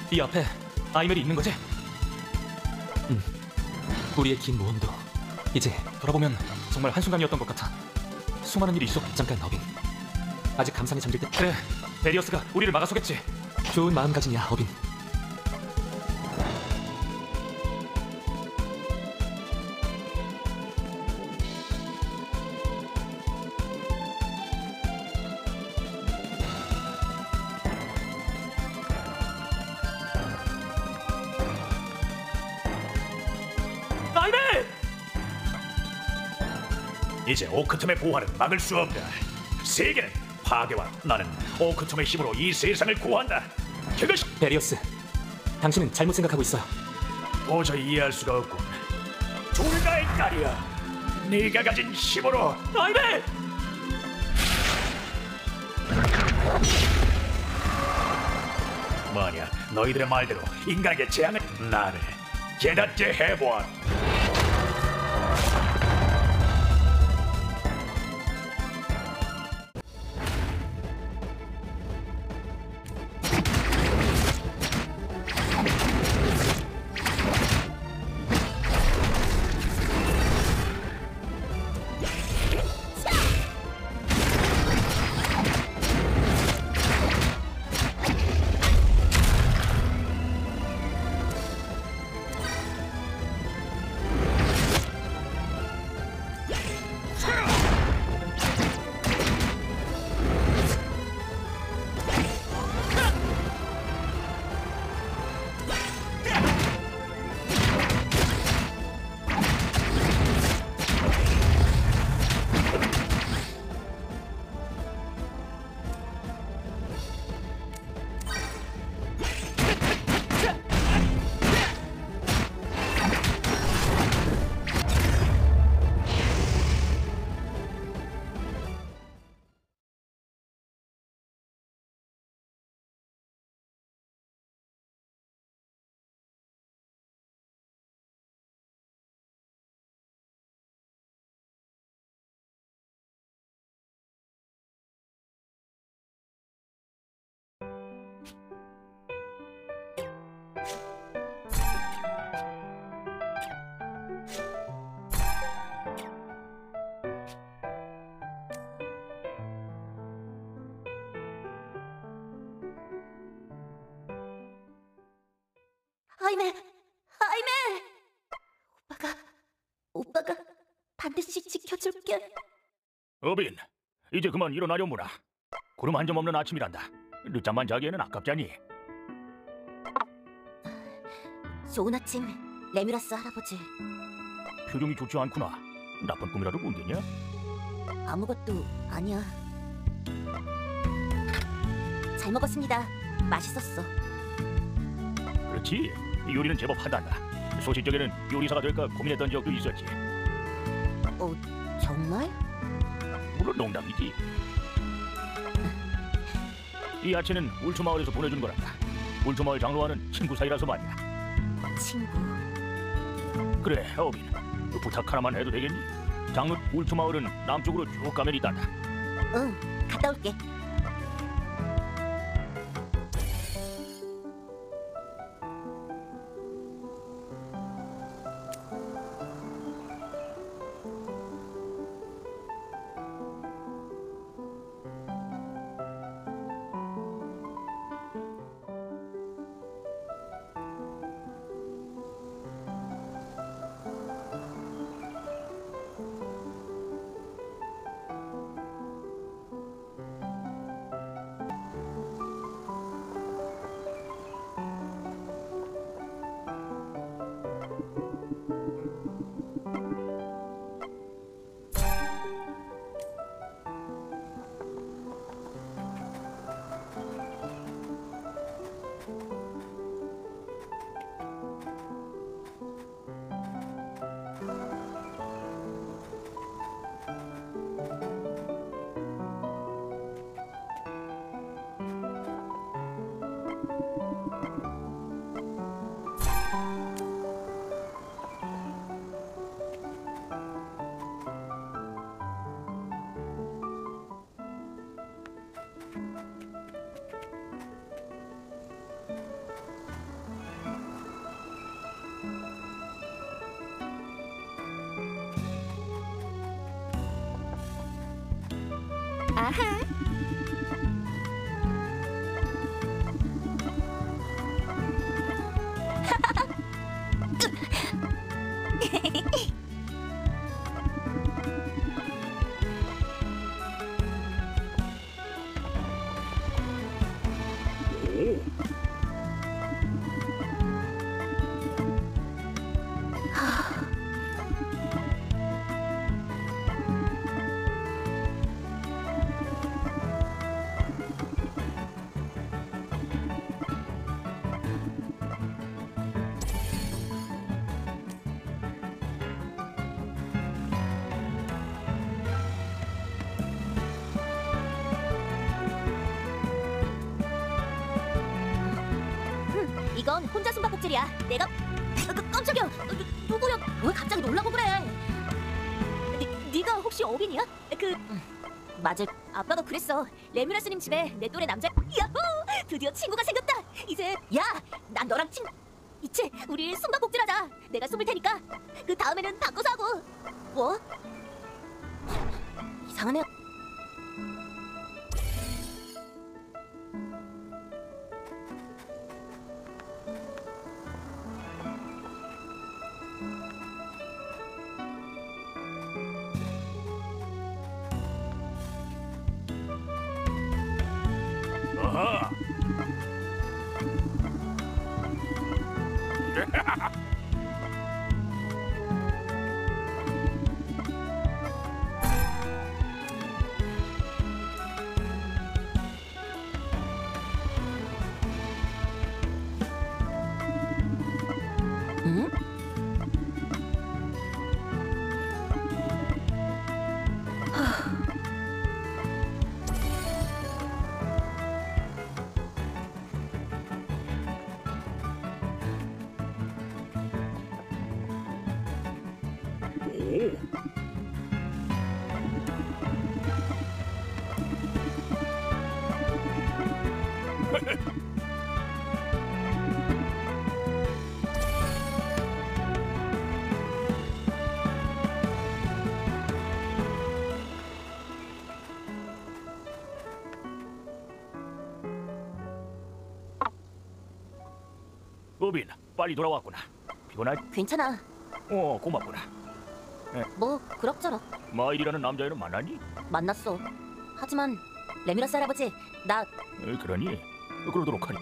이 앞에 아이멜이 있는 거지? 우리의 긴 모험도 이제 돌아보면 정말 한순간이었던 것 같아. 수많은 일이 있어. 잠깐 어빈, 아직 감상에 잠길 때. 그래, 베리어스가 우리를 막아서겠지. 좋은 마음가짐이야 어빈. 이제 오크텀의 보화는 막을 수 없다. 세계는 파괴와 나는 오크텀의 힘으로 이 세상을 구한다. 그것이 베리어스, 당신은 잘못 생각하고 있어요. 도저히 이해할 수가 없군. 둘다의 딸이야. 네가 가진 힘으로. 아이멜! 만약 너희들의 말대로 인간에게 재앙을, 나를 깨닫게 해보아. 아이멜! 아이멜! 오빠가 반드시 지켜줄게. 어빈, 이제 그만 일어나려무나. 구름 한 점 없는 아침이란다. 늦잠만 자기에는 아깝잖니. 좋은 아침, 레뮤라스 할아버지. 표정이 좋지 않구나. 나쁜 꿈이라도 꾼겠냐? 아무것도 아니야. 잘 먹었습니다. 맛있었어. 그렇지, 요리는 제법 하단다. 소시적에는 요리사가 될까 고민했던 적도 있었지. 정말? 물론 농담이지. 이 야채는 울투마을에서 보내준 거란다. 울투마을 장로와는 친구 사이라서 말이야. 친구? 그래, 어빈, 부탁 하나만 해도 되겠니? 장로 울투마을은 남쪽으로 쭉 가면 있단다. 응, 갔다 올게. 아하. 이건 혼자 숨바꼭질이야. 내가 깜짝이야. 누구야? 왜 갑자기 놀라고 그래? 네가 혹시 어빈이야? 맞을. 아빠가 그랬어. 레뮤라스님 집에 내 또래 남자. 야호! 드디어 친구가 생겼다. 이제 야, 난 너랑 이제 우리 숨바꼭질하자. 내가 숨을 테니까 그 다음에는 바꿔서 하고. 뭐? 이상하네. 아하. 응? 어빈, 빨리 돌아왔구나. 피곤할? 괜찮아. 고맙구나. 뭐 그럭저럭 마일이라는 남자애는 만났니? 만났어. 하지만 레뮤라스 할아버지, 나 그러니? 그러도록 하니.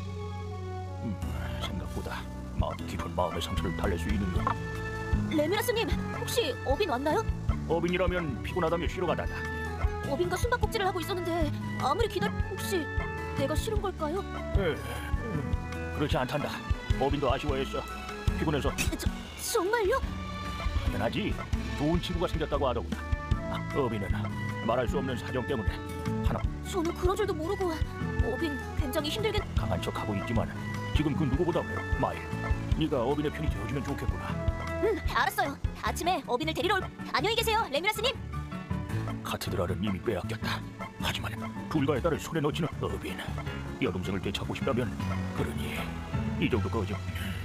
생각보다 마음 깊은 마음의 상처를 달랠 수 있는 건 레뮤라스님 혹시 어빈 왔나요? 어빈이라면 피곤하다며 쉬러 가다가 어빈과 숨바꼭질을 하고 있었는데 아무리 혹시 내가 싫은 걸까요? 그렇지 않단다. 어빈도 아쉬워했어. 피곤해서. 정말요? 당연하지. 좋은 친구가 생겼다고 하더구나. 어빈은 말할 수 없는 사정 때문에 하나 저는 그런 줄도 모르고. 어빈 굉장히 힘들게. 강한 척하고 있지만 지금 그 누구보다 외로. 마일, 네가 어빈의 편이 되어주면 좋겠구나. 알았어요. 아침에 어빈을 데리러 안녕히 계세요, 레뮤라스님. 카테드랄은 이미 빼앗겼다. 하지만 불가의 딸을 손에 넣지는 어빈. 여동생을 되찾고 싶다면 그러니 이 정도 거죠.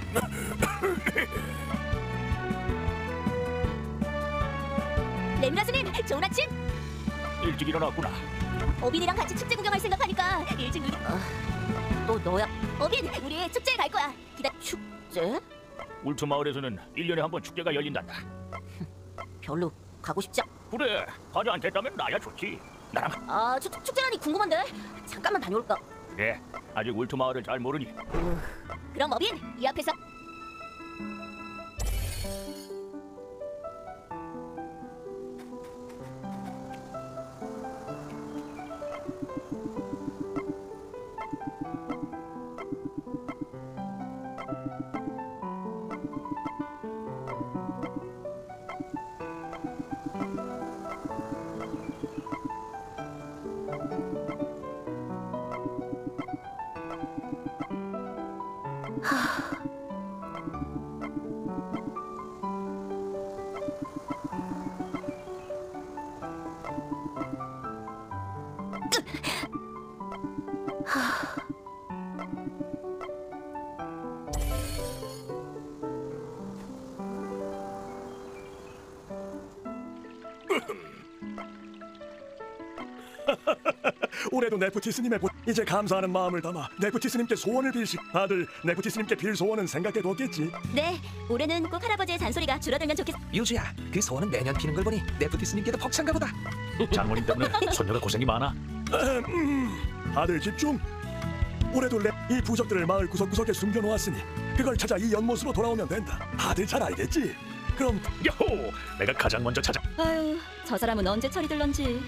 레뮤라스님 좋은 아침. 일찍 일어났구나. 어빈이랑 같이 축제 구경할 생각하니까 일찍 또 너야. 어빈, 우리 축제에 갈 거야. 축제? 울트 마을에서는 1년에 한 번 축제가 열린단다. 별로 가고 싶지 그래, 가지 않겠다면 나야 좋지. 나랑. 축제라니 궁금한데. 잠깐만 다녀올까? 그래, 아직 울트 마을을 잘 모르니. 그럼 어빈, 이 앞에서. 올해도 네프티스님의 이제 감사하는 마음을 담아 네프티스님께 소원을 빌시. 다들 네프티스님께 빌 소원은 생각해뒀겠지? 네, 올해는 꼭 할아버지의 잔소리가 줄어들면 좋겠. 유주야, 그 소원은 매년 피는 걸 보니 네프티스님께도 벅찬가 보다. 장모님 때문에 손녀가 고생이 많아. 다들 집중. 올해도 이 부적들을 마을 구석구석에 숨겨놓았으니 그걸 찾아 이 연못으로 돌아오면 된다. 다들 잘 알겠지? 그럼 야호! 내가 가장 먼저 찾아. 아유, 저 사람은 언제 철이 들런지.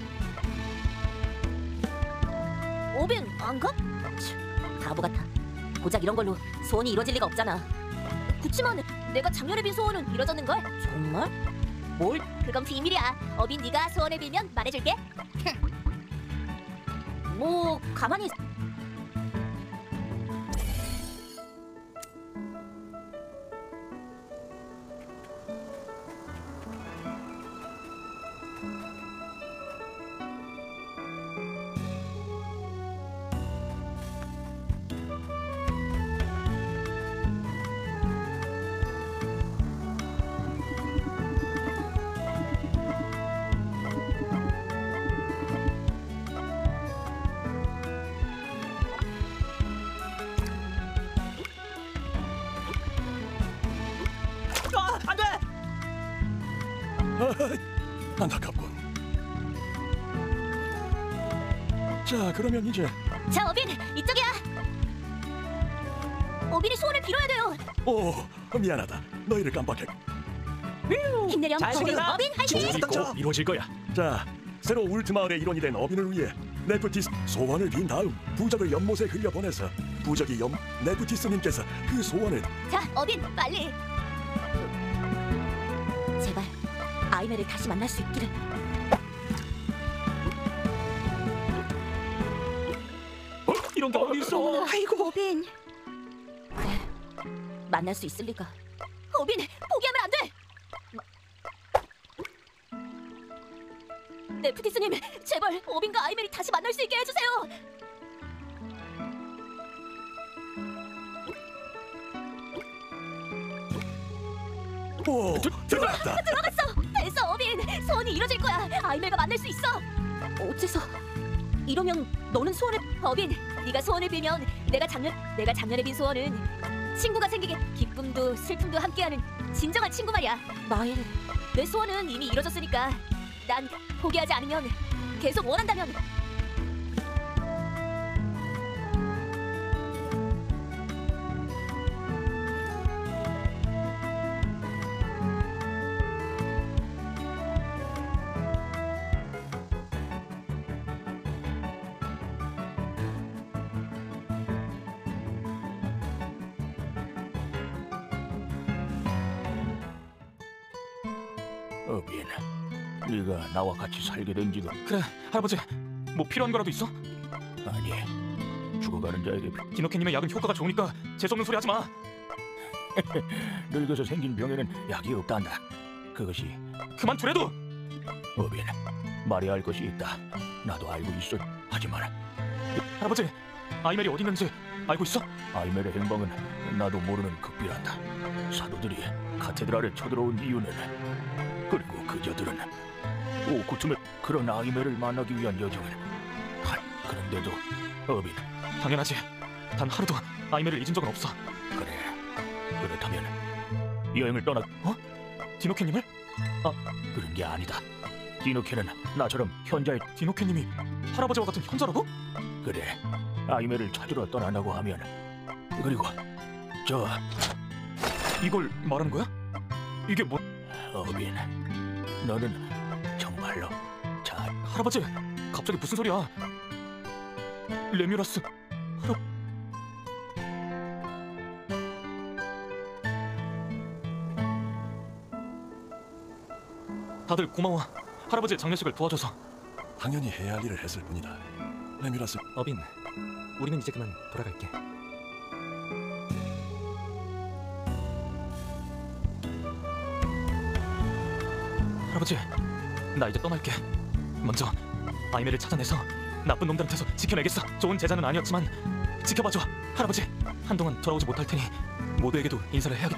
오빈 안 가? 바보 같아. 고작 이런 걸로 소원이 이루어질 리가 없잖아. 그치만 내가 작년에 빈 소원은 이루어졌는 걸. 정말? 뭘? 그건 비밀이야. 어빈 네가 소원을 빌면 말해줄게. 뭐 가만히. 안돼. 안타깝군. 자, 그러면 이제 자, 어빈 이쪽이야. 어빈이 소원을 빌어야 돼요. 오, 미안하다. 너희를 깜빡했. 힘내렴. 잘생겼다. 어빈 화이팅. 우리 꼭 이루어질 거야. 자, 새로 울트 마을의 일원이 된 어빈을 위해 네프티스 소원을 빈 다음 부적을 연못에 흘려보내서 부적이 네프티스님께서 그 소원을. 자, 어빈 빨리. 제발 아이메를 다시 만날 수 있기를. 이런 게 어디 있어? 아이고, 오빈. 그래, 만날 수 있을 리가. 오빈, 포기하면 안 돼. 네프티스님, 제발 오빈과 아이멜이 다시 만날 수 있게 해주세요. 오, 들어갔다. 들어갔어. 됐어, 오빈. 소원이 이루어질 거야. 아이멜과 만날 수 있어. 어째서? 이러면 너는 소원을. 어빈, 네가 소원을 빌면 내가 작년에 빈 소원은 친구가 생기게. 기쁨도 슬픔도 함께하는 진정한 친구 말이야. 마일, 내 소원은 이미 이루어졌으니까 난 포기하지 않으면, 계속 원한다면. 어빈, 네가 나와 같이 살게 된 지도. 그래, 할아버지. 뭐 필요한 거라도 있어? 아니, 죽어가는 자에게 디노케님의 약은 효과가 좋으니까 재수없는 소리 하지 마. 늙어서 생긴 병에는 약이 없단다. 그것이. 그만두래도. 어빈, 말해야 할 것이 있다. 나도 알고 있어. 하지만 할아버지, 아이멜이 어디 있는지 알고 있어? 아이멜의 행방은 나도 모르는 극비란다. 사도들이 카테드랄에 쳐들어온 이유는, 그리고 그저들은 오쿠툼의 그런 아이멜을 만나기 위한 여정을. 그런데도 어빈. 당연하지. 단 하루도 아이멜을 잊은 적은 없어. 그래, 그렇다면 여행을 떠나. 디노케님을? 그런 게 아니다. 디노케는 나처럼 현자의. 디노케님이 할아버지와 같은 현자라고? 그래, 아이멜을 찾으러 떠난다고 하면. 그리고 이걸 말하는 거야? 이게 뭐? 어빈, 너는 정말로 할아버지, 갑자기 무슨 소리야? 레뮤라스 다들 고마워. 할아버지의 장례식을 도와줘서. 당연히 해야 할 일을 했을 뿐이다. 레뮤라스. 어빈, 우리는 이제 그만 돌아갈게. 할아버지, 나 이제 떠날게. 먼저 아이멜을 찾아내서 나쁜 놈들한테서 지켜내겠어. 좋은 제자는 아니었지만 지켜봐줘. 할아버지, 한동안 돌아오지 못할 테니 모두에게도 인사를 해야겠.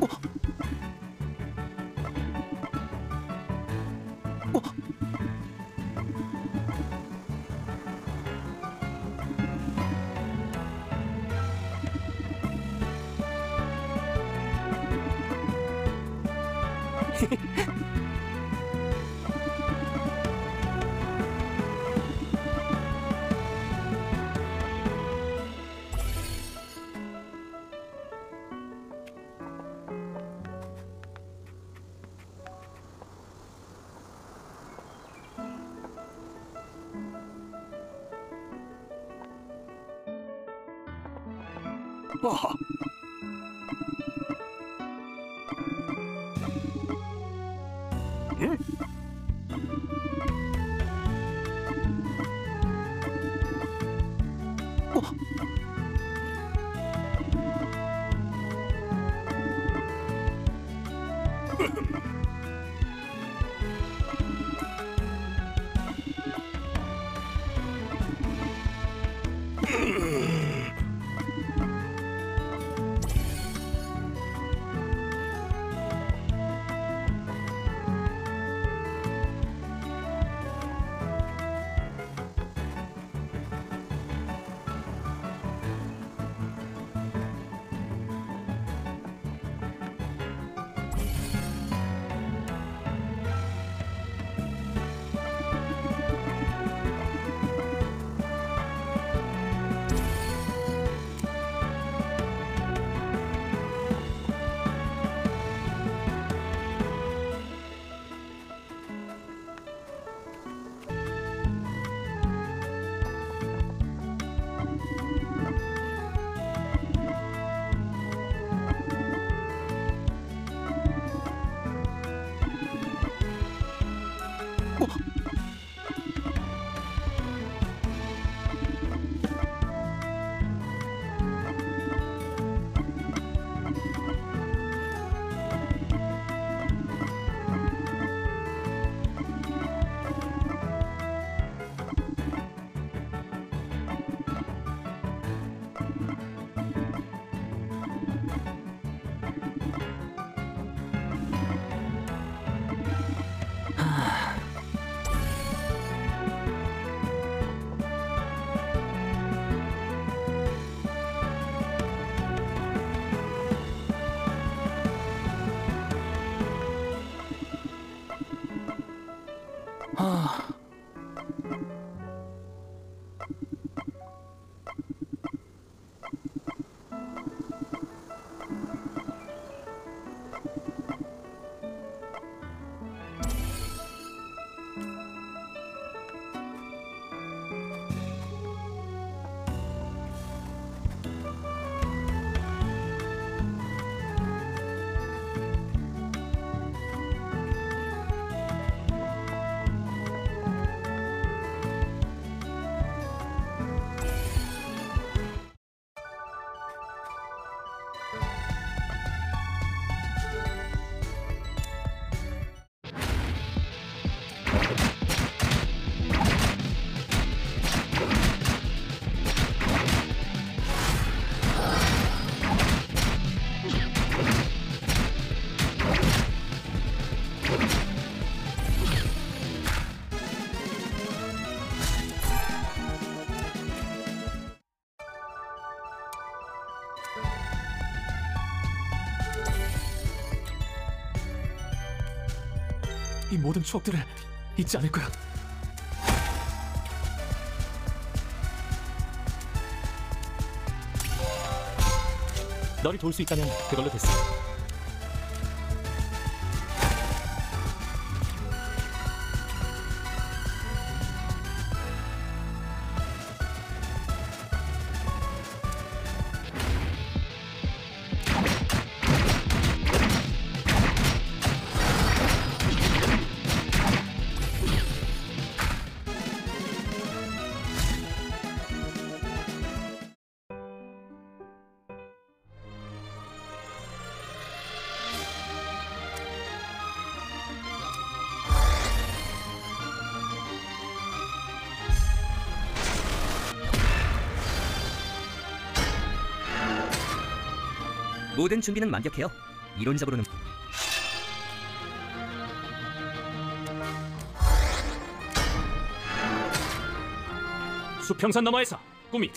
아하. 응? 이 모든 추억들을 잊지 않을 거야. 너를 도울 수 있다면 그걸로 됐어. 모든 준비는 완벽해요. 이론적으로는 수평선 너머에서 꿈이.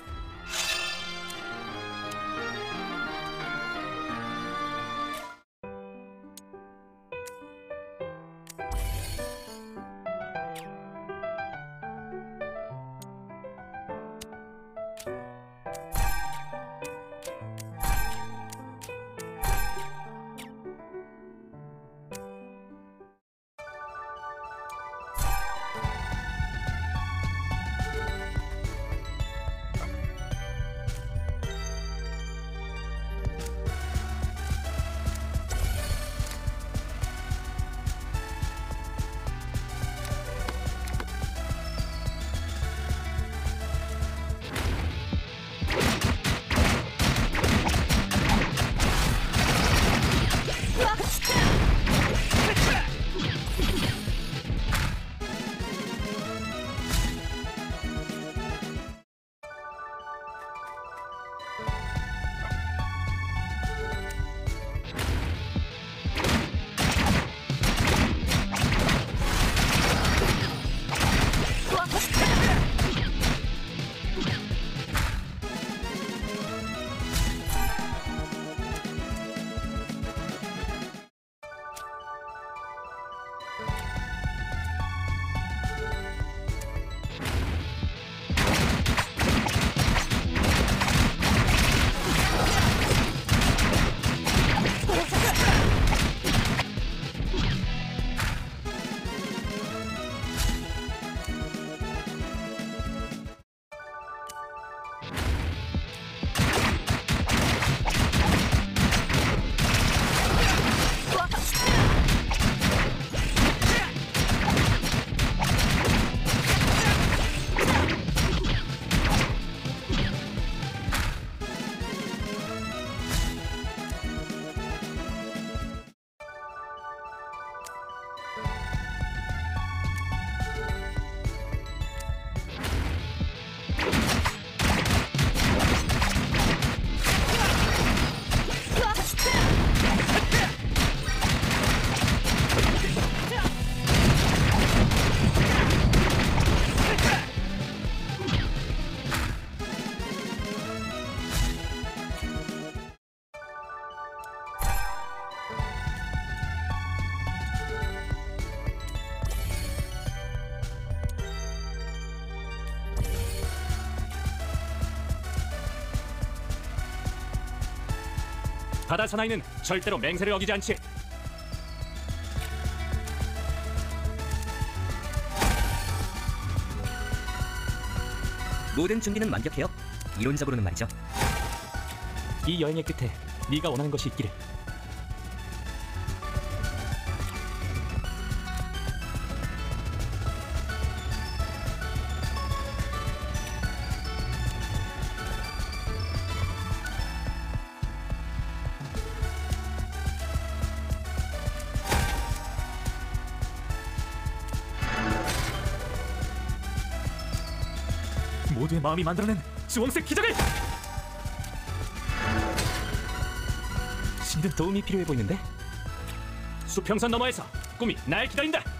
바다 사나이는 절대로 맹세를 어기지 않지. 모든 준비는 완벽해요. 이론적으로는 말이죠. 이 여행의 끝에 네가 원하는 것이 있기를. 모두의 마음이 만들어낸 주황색 기적을! 신든 도움이 필요해 보이는데? 수평선 너머에서 꿈이 날 기다린다!